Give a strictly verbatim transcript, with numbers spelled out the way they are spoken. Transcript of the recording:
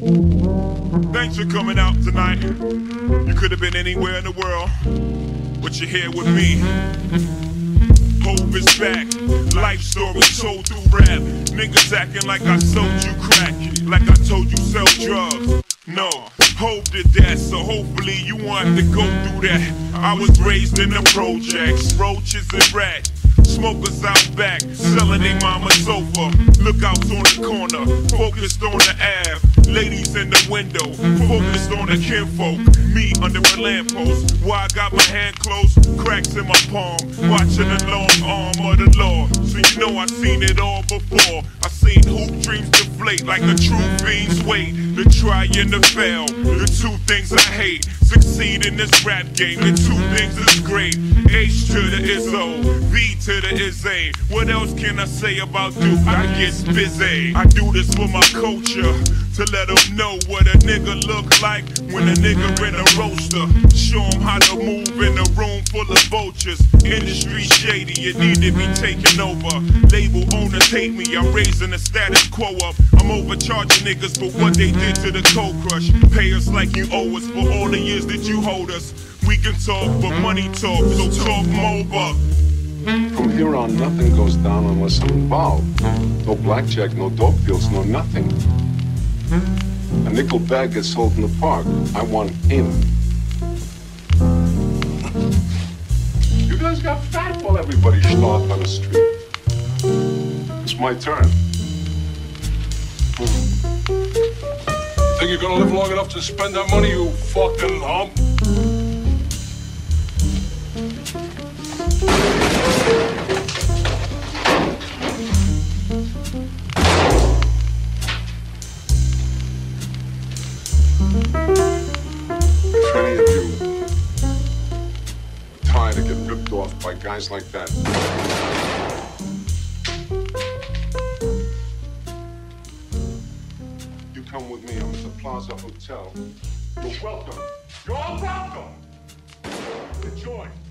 Thanks for coming out tonight. You could have been anywhere in the world, but you're here with me. Hope is back, life story told through rap. Niggas acting like I sold you crack, like I told you sell drugs. No, Hope did that, so hopefully you won't have to go through that. I was raised in the projects, roaches and rats. Smokers out back, selling they mama sofa. Lookouts on the corner, focused on the Ave. Ladies in the window, focused on the kinfolk. Me under a lamppost, why I got my hand closed, cracks in my palm, watching the long arm of the law. So you know I seen it all before. I seen hoop dreams deflate like a true fiend's weight. The try and the fail, the two things I hate. Succeed in this rap game, the two things is great. H to the Izzo, V to the Izzy. What else can I say about Duke? I get busy. I do this for my culture, to let them know what a nigga look like when a nigga in a roaster. Show them how to move in a room full of vultures. Industry shady, it need to be taken over. Label owners hate me, I'm raising the status quo up. I'm overcharging niggas for what they did to the cold crush. Pay us like you owe us for all the years that you hold us. We can talk, but money talk, so talk more over. From here on, nothing goes down unless I'm involved. No blackjack, no dope deals, no nothing. A nickel bag gets sold in the park. I want in. You guys got fat while everybody starved on the street. It's my turn. Think you're gonna live long enough to spend that money, you fucking hump? If any of you are tired of getting ripped off by guys like that, you come with me. I'm at the Plaza Hotel. You're welcome. You're all welcome. Enjoy.